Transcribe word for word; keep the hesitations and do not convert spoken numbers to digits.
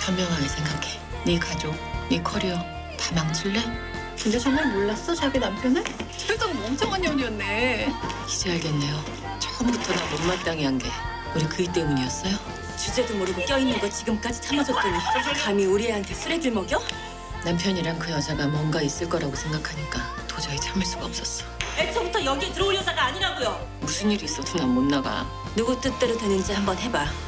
현명하게 생각해. 네 가족, 네 커리어 다 망칠래? 근데 정말 몰랐어, 자기 남편을? 세상 멍청한 년이었네. 이제 알겠네요. 처음부터 나 못마땅히 한 게 우리 그이 때문이었어요? 주제도 모르고 껴있는 거 지금까지 참아줬더니 감히 우리 애한테 쓰레기를 먹여? 남편이랑 그 여자가 뭔가 있을 거라고 생각하니까 도저히 참을 수가 없었어. 애초부터 여기에 들어올 여자가 아니라고요. 무슨 일이 있어도 난 못 나가. 누구 뜻대로 되는지 한번 해봐.